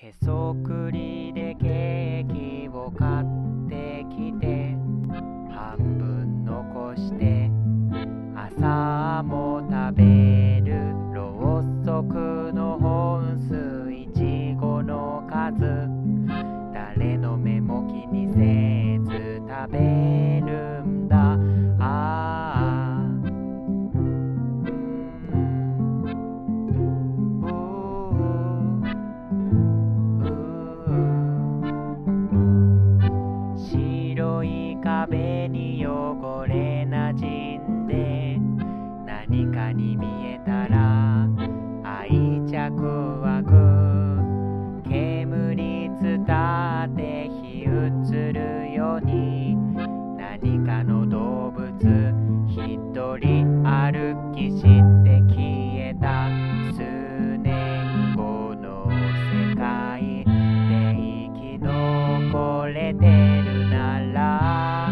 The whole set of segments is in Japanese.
へそくりでケーキを買ってきて半分残して朝も食べるろうそくの本数いちごの数誰の目も気にせず食べるんだ白い壁に汚れなじんで何かに見えたら愛着湧く煙伝って火移るように何かの動物一人歩きして消えた数年後の世界で生き残れてるなら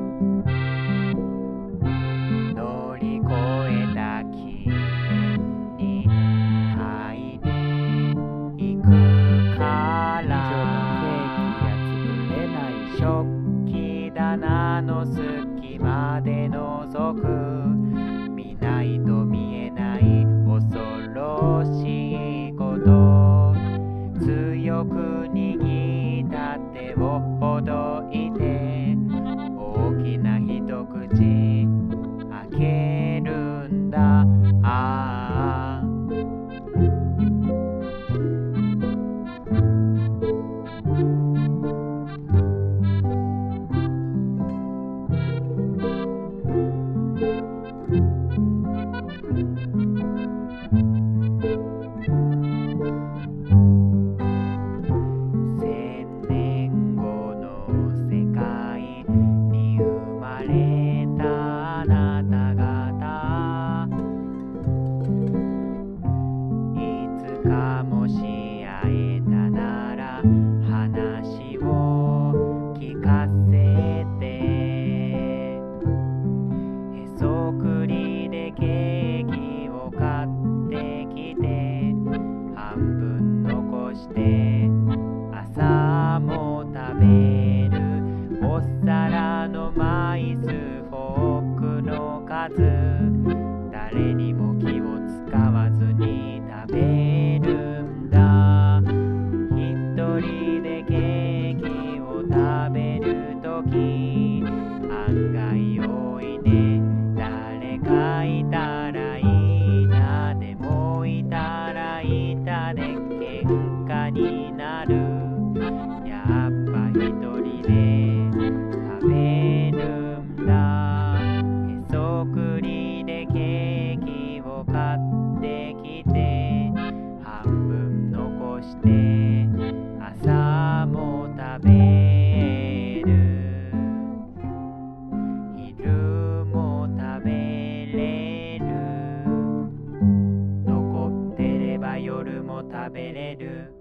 乗り越えた記念に買いに行くから以上のケーキや作れない食器棚の隙間で覗く見ないと見えない恐ろしいこと強く握った手をほどいて大きな一口開けるんだもし会えたなら話を聞かせてへそくりでケーキを買ってきて半分残して朝も食べるお皿の枚数フォークの数誰にも気を使わずに食べるんだ一人でケーキを食べるとき案外多いね誰かいたらいいなでもいたらいたで喧嘩になるやっぱ一人で食べるんだへそくりでケーキを買ってきて半分残して朝も食べる昼も食べれる残ってれば夜も食べれる